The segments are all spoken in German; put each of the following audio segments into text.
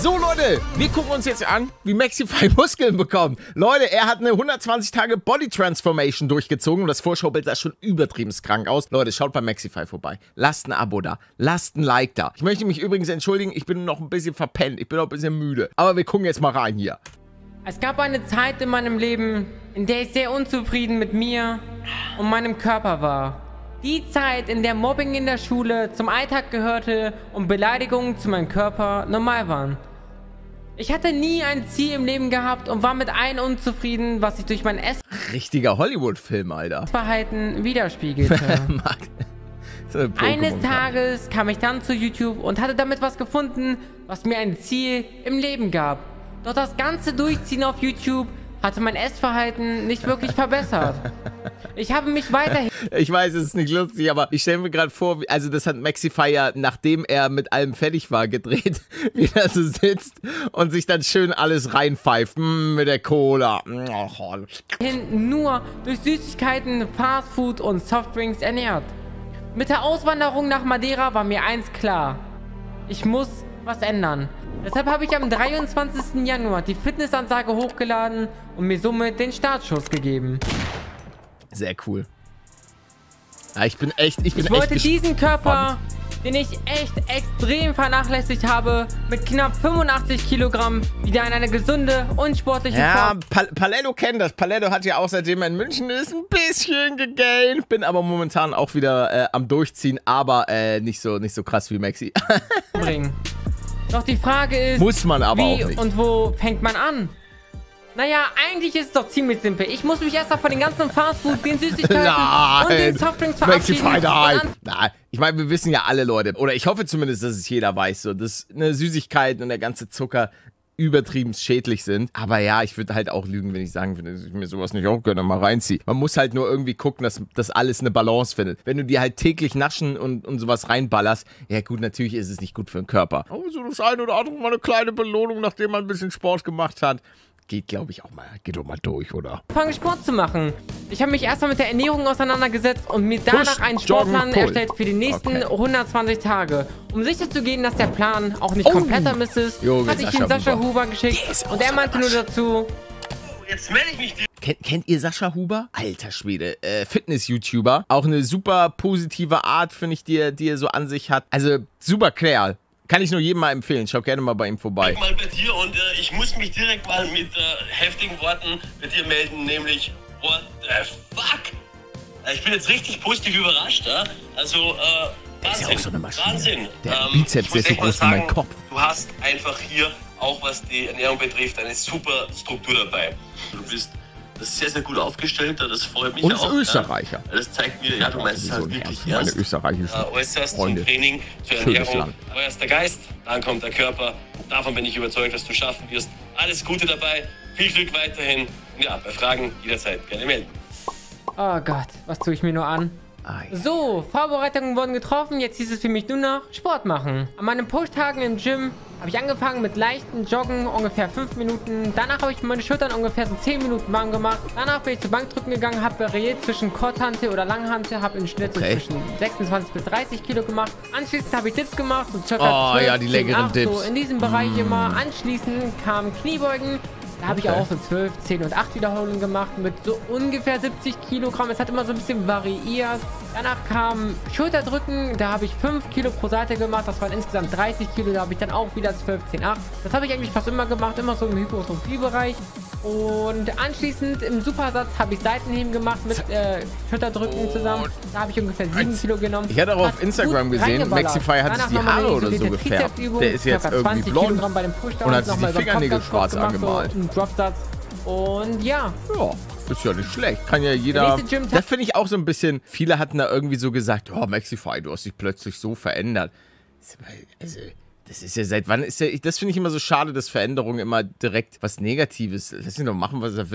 So Leute, wir gucken uns jetzt an, wie Maxify Muskeln bekommt. Leute, er hat eine 120 Tage Body Transformation durchgezogen und das Vorschaubild sah schon übertrieben krank aus. Leute, schaut bei Maxify vorbei. Lasst ein Abo da, lasst ein Like da. Ich möchte mich übrigens entschuldigen, ich bin noch ein bisschen verpennt, ich bin noch ein bisschen müde. Aber wir gucken jetzt mal rein hier. Es gab eine Zeit in meinem Leben, in der ich sehr unzufrieden mit mir und meinem Körper war. Die Zeit, in der Mobbing in der Schule zum Alltag gehörte und Beleidigungen zu meinem Körper normal waren. Ich hatte nie ein Ziel im Leben gehabt und war mit allem unzufrieden, was sich durch mein Richtiger Hollywood-Film, Alter. Essverhalten widerspiegelte. Eines Tages kam ich dann zu YouTube und hatte damit was gefunden, was mir ein Ziel im Leben gab. Doch das ganze Durchziehen auf YouTube hatte mein Essverhalten nicht wirklich verbessert. Ich habe mich weiterhin... Ich weiß, es ist nicht lustig, aber ich stelle mir gerade vor, also das hat Maxify ja, nachdem er mit allem fertig war, gedreht, wie er so sitzt und sich dann schön alles reinpfeift mit der Cola. Nur durch Süßigkeiten, Fastfood und Softdrinks ernährt. Mit der Auswanderung nach Madeira war mir eins klar. Ich muss was ändern. Deshalb habe ich am 23. Januar die Fitnessansage hochgeladen und mir somit den Startschuss gegeben. Sehr cool. Ja, ich wollte diesen Körper, den ich echt extrem vernachlässigt habe, mit knapp 85 Kilogramm wieder in eine gesunde und sportliche Form. Ja, Paletto kennt das. Paletto hat ja auch, seitdem er in München ist, ein bisschen gegaint. Bin aber momentan auch wieder am Durchziehen, aber nicht so krass wie Maxi. Doch die Frage ist, muss man aber wie auch nicht. Und wo fängt man an? Naja, eigentlich ist es doch ziemlich simpel. Ich muss mich erst mal von den ganzen Fastfood, den Süßigkeiten und den Softdrinks verabschieden. Na, ich meine, wir wissen ja alle Leute, oder ich hoffe zumindest, dass es jeder weiß, so, dass eine Süßigkeit und der ganze Zucker übertrieben schädlich sind. Aber ja, ich würde halt auch lügen, wenn ich sagen würde, dass ich mir sowas nicht auch gerne mal reinziehe. Man muss halt nur irgendwie gucken, dass das alles eine Balance findet. Wenn du dir halt täglich naschen und sowas reinballerst, ja gut, natürlich ist es nicht gut für den Körper. Aber so das eine oder andere mal eine kleine Belohnung, nachdem man ein bisschen Sport gemacht hat. Geht, glaube ich, auch mal, geht doch mal durch, oder? Fange Sport zu machen. Ich habe mich erstmal mit der Ernährung auseinandergesetzt und mir danach einen Sportplan erstellt für die nächsten 120 Tage. Um sicher zu gehen, dass der Plan auch nicht komplett am Mist ist, hatte ich ihn Sascha Huber geschickt und er meinte nur dazu... Jetzt melde ich mich dir. Kennt ihr Sascha Huber? Alter Schwede, Fitness-YouTuber. Auch eine super positive Art, finde ich, die er so an sich hat. Also, super Kerl. Kann ich nur jedem mal empfehlen. Schau gerne mal bei ihm vorbei. Mal bei dir und ich muss mich direkt mal mit heftigen Worten bei dir melden, nämlich what the fuck? Ich bin jetzt richtig positiv überrascht, ja? Also Wahnsinn, ist ja auch so eine Maschine. Wahnsinn. Der Bizeps, der ist so groß wie mein Kopf. Du hast einfach hier, auch was die Ernährung betrifft, eine super Struktur dabei. Du bist sehr, sehr gut aufgestellt, das freut mich auch. Und Österreicher. Ja. Das zeigt mir, ja, du meinst es halt wirklich meine österreichischen äußerst Freunde. Zum Training, zur Ernährung. Aber erst der Geist, dann kommt der Körper. Und davon bin ich überzeugt, dass du schaffen wirst. Alles Gute dabei, viel Glück weiterhin. Und ja, bei Fragen jederzeit gerne melden. Oh Gott, was tue ich mir nur an? So, Vorbereitungen wurden getroffen, jetzt hieß es für mich nur noch Sport machen. An meinen Push-Tagen im Gym habe ich angefangen mit leichten Joggen, ungefähr 5 Minuten. Danach habe ich meine Schultern ungefähr so 10 Minuten warm gemacht. Danach bin ich zur Bankdrücken gegangen, habe variiert zwischen Kurzhantel oder Langhantel, habe im Schnitt so zwischen 26 bis 30 Kilo gemacht. Anschließend habe ich Dips gemacht, so circa 12, ja, die leckeren 8, Dips. so in diesem Bereich immer. Anschließend kamen Kniebeugen. Da habe ich auch so 12, 10 und 8 Wiederholungen gemacht mit so ungefähr 70 Kilogramm. Es hat immer so ein bisschen variiert. Danach kam Schulterdrücken. Da habe ich 5 Kilo pro Seite gemacht. Das waren insgesamt 30 Kilo. Da habe ich dann auch wieder 12, 10, 8. Das habe ich eigentlich fast immer gemacht. Immer so im Hypertrophie-Bereich. Und anschließend im Supersatz habe ich Seitenheben gemacht mit Schulterdrücken zusammen. Da habe ich ungefähr 7 Kilo genommen. Ich hatte auch auf Instagram gesehen, Maxify hat sich die Haare oder so gefärbt. Der ist jetzt irgendwie blond und hat sich die Fingernägel schwarz angemalt. Dropsatz. Und ja. Ja, ist ja nicht schlecht. Kann ja jeder... Das finde ich auch so ein bisschen... Viele hatten da irgendwie so gesagt, oh, Maxify, du hast dich plötzlich so verändert. Also, das ist ja seit wann ist ja... Das finde ich immer so schade, dass Veränderung immer direkt was Negatives... Lass ihn doch machen, was er will.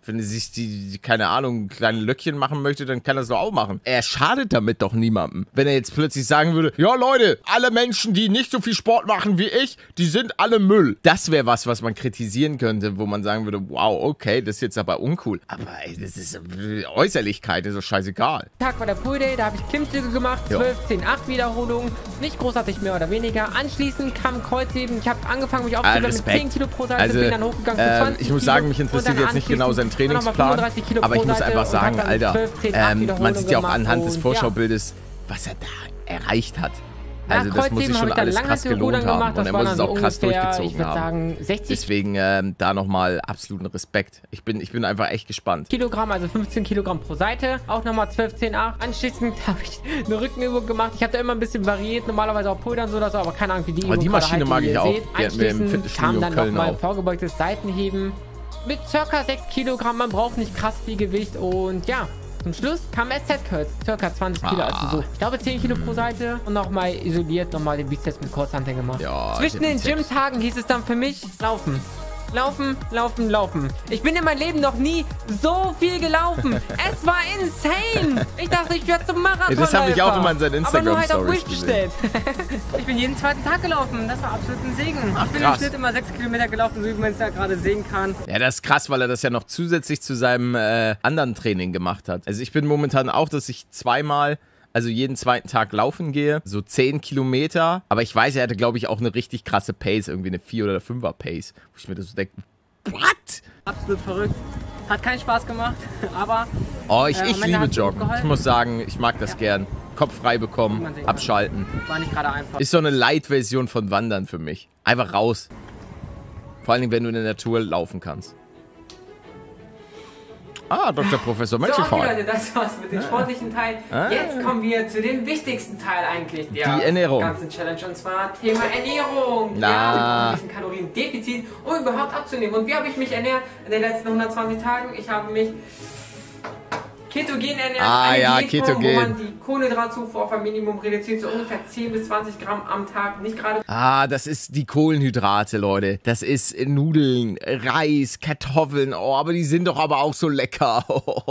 Wenn er sich die, keine Ahnung, kleine Löckchen machen möchte, dann kann er es doch auch machen. Er schadet damit doch niemandem. Wenn er jetzt plötzlich sagen würde, ja Leute, alle Menschen, die nicht so viel Sport machen wie ich, die sind alle Müll. Das wäre was man kritisieren könnte, wo man sagen würde, wow, okay, das ist jetzt aber uncool. Aber ey, das ist Äußerlichkeit, das ist doch scheißegal. Tag war der Pool Day, da habe ich Klimmzüge gemacht, 12, 10, 8 Wiederholungen. Nicht großartig mehr oder weniger. Anschließend kam Kreuzheben. Ich habe angefangen, mich aufzuwärmen mit 10 Kilo pro Seite, bin dann hochgegangen zu 20 ich muss sagen, mich interessiert jetzt nicht genau sein Trainingsplan, aber ich muss einfach sagen, Alter, 12, 10, 8 man sieht ja auch gemacht anhand des und Vorschaubildes, was er da erreicht hat. Also ja, das muss sich schon alles krass gelohnt haben. Und er muss es auch krass durchgezogen ich würde sagen, 60 Deswegen da nochmal absoluten Respekt. Ich bin einfach echt gespannt. Kilogramm, also 15 Kilogramm pro Seite. Auch nochmal 12, 10, 8. Anschließend habe ich eine Rückenübung gemacht. Ich habe da immer ein bisschen variiert. Normalerweise auch Pulvern so oder so, aber keine Ahnung, wie die Übung die Maschine mag ich auch. Die hatten wir im Fitnessstudio kam dann Köln nochmal auch. Vorgebeugtes Seitenheben. Mit ca. 6 Kilogramm. Man braucht nicht krass viel Gewicht. Und ja, zum Schluss kam SZ-Curls, ca. 20 Kilo, also so, ich glaube 10 Kilo pro Seite und nochmal isoliert, nochmal den Bizeps mit Kurzhanteln gemacht. Ja, zwischen den Gym-Tagen hieß es dann für mich, laufen. Laufen, laufen, laufen. Ich bin in meinem Leben noch nie so viel gelaufen. Es war insane. Ich dachte, ich werde zum Marathon. Das habe ich auch immer in seinen Instagram-Stories gesehen. Ich bin jeden zweiten Tag gelaufen. Das war absolut ein Segen. Ach, ich bin im Schnitt immer 6 Kilometer gelaufen, so wie man es ja gerade sehen kann. Ja, das ist krass, weil er das ja noch zusätzlich zu seinem anderen Training gemacht hat. Also ich bin momentan auch, dass ich zweimal, also jeden zweiten Tag laufen gehe, so 10 Kilometer. Aber ich weiß, er hatte, glaube ich, auch eine richtig krasse Pace, irgendwie eine 4- oder 5er Pace. Wo ich mir das so denke, what? Absolut verrückt. Hat keinen Spaß gemacht, aber... Oh, ich liebe Joggen. Ich muss sagen, ich mag das gern. Kopf frei bekommen, abschalten. War nicht gerade einfach. Ist so eine Light-Version von Wandern für mich. Einfach raus. Vor allen Dingen, wenn du in der Natur laufen kannst. Ah, Dr. Professor Menschenfall. So, okay, Leute, das war's mit dem sportlichen Teil. Jetzt kommen wir zu dem wichtigsten Teil eigentlich der ganzen Challenge, und zwar Thema Ernährung. Ja, ein bisschen Kaloriendefizit, um überhaupt abzunehmen. Und wie habe ich mich ernährt in den letzten 120 Tagen? Ich habe mich ketogen ernährt, eine Diätform, wo man die Kohlenhydratzufuhr auf ein Minimum reduziert, so ungefähr 10 bis 20 Gramm am Tag, nicht gerade... Das ist die Kohlenhydrate, Leute. Das ist Nudeln, Reis, Kartoffeln, aber die sind doch aber auch so lecker.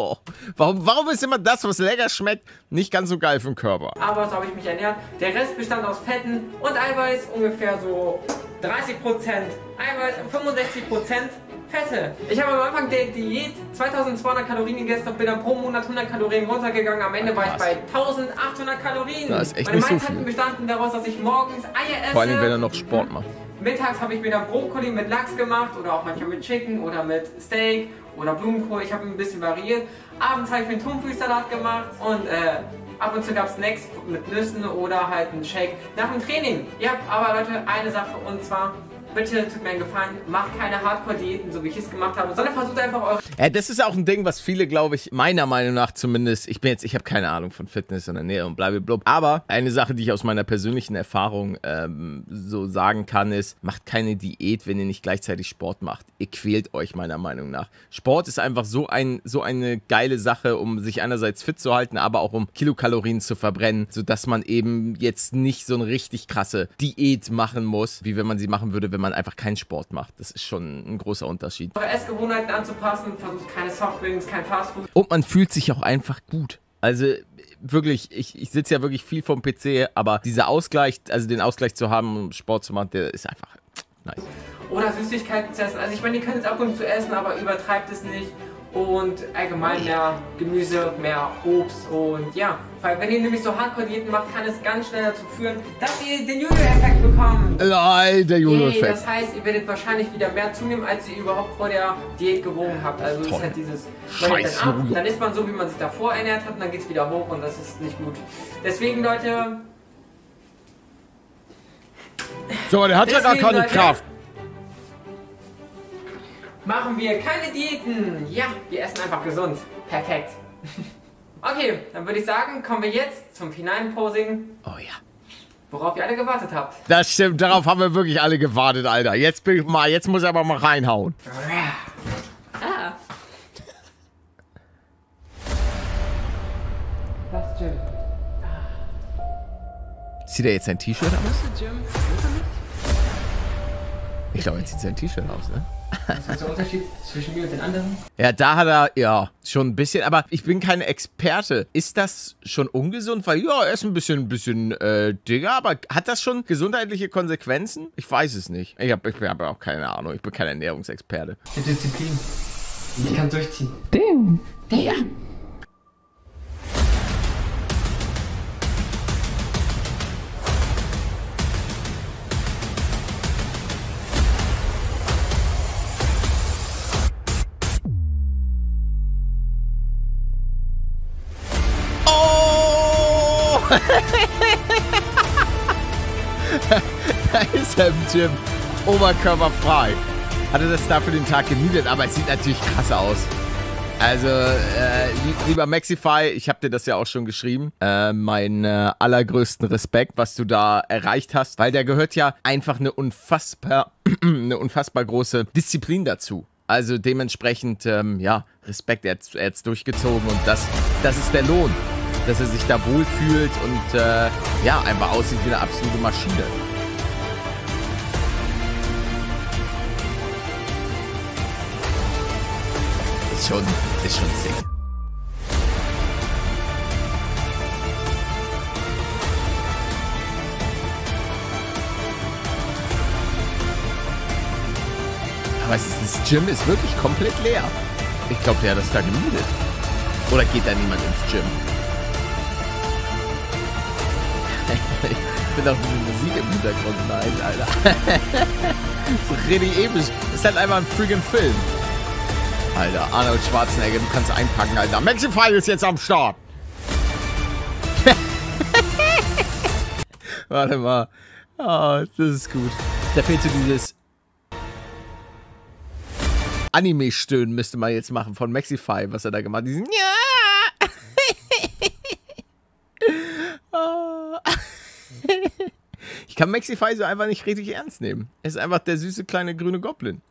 Warum ist immer das, was lecker schmeckt, nicht ganz so geil für den Körper? Aber so habe ich mich ernährt. Der Rest bestand aus Fetten und Eiweiß, ungefähr so 30% Eiweiß und 65% Fette. Ich habe am Anfang der Diät 2200 Kalorien gegessen und bin dann pro Monat 100 Kalorien runtergegangen. Am Ende war ich bei 1800 Kalorien. Das ist echt Meine nicht so Mahlzeiten viel. bestanden daraus, dass ich morgens Eier esse. Vor allem, wenn er noch Sport macht. Mittags habe ich mir dann Brokkoli mit Lachs gemacht oder auch manchmal mit Chicken oder mit Steak oder Blumenkohl. Ich habe ein bisschen variiert. Abends habe ich mir einen Thunfischsalat gemacht und ab und zu gab es Snacks mit Nüssen oder halt einen Shake nach dem Training. Ja, aber Leute, eine Sache, und zwar... Bitte tut mir einen Gefallen, macht keine Hardcore-Diäten, so wie ich es gemacht habe, sondern versucht einfach eure... Das ist auch ein Ding, was viele, glaube ich, meiner Meinung nach zumindest, ich habe keine Ahnung von Fitness und Ernährung, blablabla, aber eine Sache, die ich aus meiner persönlichen Erfahrung so sagen kann, ist, macht keine Diät, wenn ihr nicht gleichzeitig Sport macht. Ihr quält euch meiner Meinung nach. Sport ist einfach so eine geile Sache, um sich einerseits fit zu halten, aber auch um Kilokalorien zu verbrennen, sodass man eben jetzt nicht so eine richtig krasse Diät machen muss, wie wenn man sie machen würde, wenn man einfach keinen Sport macht. Das ist schon ein großer Unterschied. Eure Essgewohnheiten anzupassen, versucht keine Softdrinks, kein Fastfood. Und man fühlt sich auch einfach gut. Also wirklich, ich sitze ja wirklich viel vom PC, aber dieser Ausgleich, also den Ausgleich zu haben, um Sport zu machen, der ist einfach nice. Oder Süßigkeiten zu essen. Also ich meine, ihr könnt es ab und zu essen, aber übertreibt es nicht. Und allgemein mehr Gemüse, mehr Obst und ja. Weil wenn ihr nämlich so Hardcore-Diäten macht, kann es ganz schnell dazu führen, dass ihr den Jojo-Effekt bekommt. Nein, der Jojo-Effekt. Das heißt, ihr werdet wahrscheinlich wieder mehr zunehmen, als ihr überhaupt vor der Diät gewogen habt. Also es ist halt dieses, man nimmt dann ab, dann isst man so, wie man sich davor ernährt hat, und dann geht es wieder hoch und das ist nicht gut. Deswegen, Leute... So, der hat ja gar keine Kraft. Machen wir keine Diäten. Ja, wir essen einfach gesund. Perfekt. Okay, dann würde ich sagen, kommen wir jetzt zum finalen Posing. Oh ja. Worauf ihr alle gewartet habt. Das stimmt, darauf haben wir wirklich alle gewartet, Alter. Jetzt muss er aber mal reinhauen. Ah. Das Gym. Zieht er jetzt sein T-Shirt aus? Ich glaube, er zieht sein T-Shirt aus, ne? Was ist der Unterschied zwischen mir und den anderen? Ja, da hat er, ja, schon ein bisschen, aber ich bin kein Experte. Ist das schon ungesund? Weil, ja, er ist ein bisschen dicker, aber hat das schon gesundheitliche Konsequenzen? Ich weiß es nicht. Ich hab auch keine Ahnung. Ich bin kein Ernährungsexperte. Die Disziplin. Ich kann durchziehen. Damn. Ja. Da ist er im Gym. Oberkörperfrei. Hatte das da für den Tag gemietet, aber es sieht natürlich krass aus. Also, lieber Maxify, ich habe dir das ja auch schon geschrieben. Meinen allergrößten Respekt, was du da erreicht hast. Weil da gehört ja einfach eine unfassbar große Disziplin dazu. Also dementsprechend, ja, Respekt, er hat's durchgezogen und das ist der Lohn. Dass er sich da wohlfühlt und ja, einfach aussieht wie eine absolute Maschine. Ist schon sick. Aber das Gym ist wirklich komplett leer. Ich glaube, der hat das da gemietet. Oder geht da niemand ins Gym? Ich bin auch diese Musik im Hintergrund. Nein, Alter. So richtig episch. Das ist halt einfach ein friggin' Film. Alter, Arnold Schwarzenegger, du kannst einpacken, Alter. Maxify ist jetzt am Start. Warte mal. Oh, das ist gut. Da fehlt so dieses Anime-Stöhnen müsste man jetzt machen von Maxify, was er da gemacht hat. Diesen ja. Oh. Ich kann Maxify so einfach nicht richtig ernst nehmen. Er ist einfach der süße kleine grüne Goblin.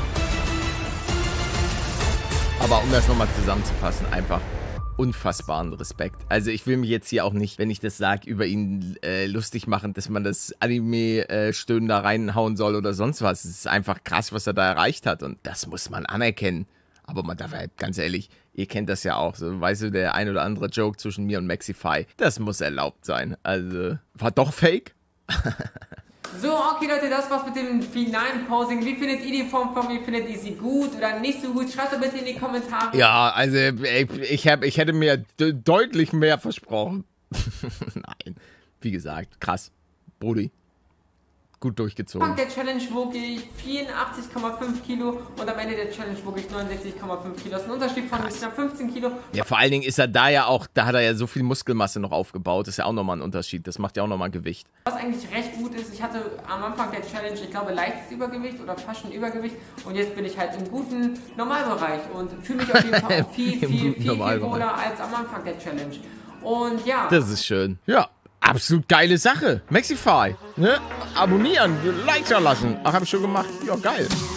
Aber um das nochmal zusammenzufassen, einfach unfassbaren Respekt. Also ich will mich jetzt hier auch nicht, wenn ich das sage, über ihn lustig machen, dass man das Anime-Stöhnen da reinhauen soll oder sonst was. Es ist einfach krass, was er da erreicht hat und das muss man anerkennen. Aber man darf halt, ganz ehrlich, ihr kennt das ja auch, so, weißt du, der ein oder andere Joke zwischen mir und Maxify, das muss erlaubt sein. Also, war doch fake? So, okay Leute, das war's mit dem finalen Posing. Wie findet ihr die Form von mir? Findet ihr sie gut oder nicht so gut? Schreibt doch bitte in die Kommentare. Ja, also ich hätte mir deutlich mehr versprochen. Nein, wie gesagt, krass. Brudi, gut durchgezogen. Am Anfang der Challenge wog ich 84,5 Kilo und am Ende der Challenge wog ich 69,5 Kilo. Das ist ein Unterschied von knapp 15 Kilo. Ja, vor allen Dingen ist er da ja auch, da hat er ja so viel Muskelmasse noch aufgebaut. Das ist ja auch nochmal ein Unterschied. Das macht ja auch nochmal Gewicht. Was eigentlich recht gut ist, ich hatte am Anfang der Challenge, ich glaube, leichtes Übergewicht oder fast schon Übergewicht und jetzt bin ich halt im guten Normalbereich und fühle mich auf jeden Fall auch viel wohler als am Anfang der Challenge. Und ja. Das ist schön. Ja. Absolut geile Sache. Maxify. Ne? Abonnieren, Like da lassen. Ach, hab ich schon gemacht. Ja, geil.